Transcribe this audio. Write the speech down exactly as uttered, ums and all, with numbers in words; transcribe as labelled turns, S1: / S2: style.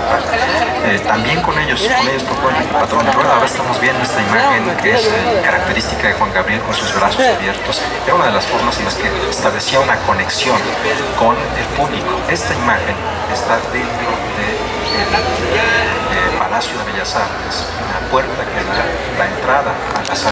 S1: Jalapa, eh, también con ellos, con ellos tocó el patrón de rueda. Ahora estamos viendo esta imagen que es eh, característica de Juan Gabriel con sus brazos abiertos. Era una de las formas en las que establecía una conexión con el público. Esta imagen está dentro del Palacio de Bellas Artes, una puerta que da la entrada a la sala.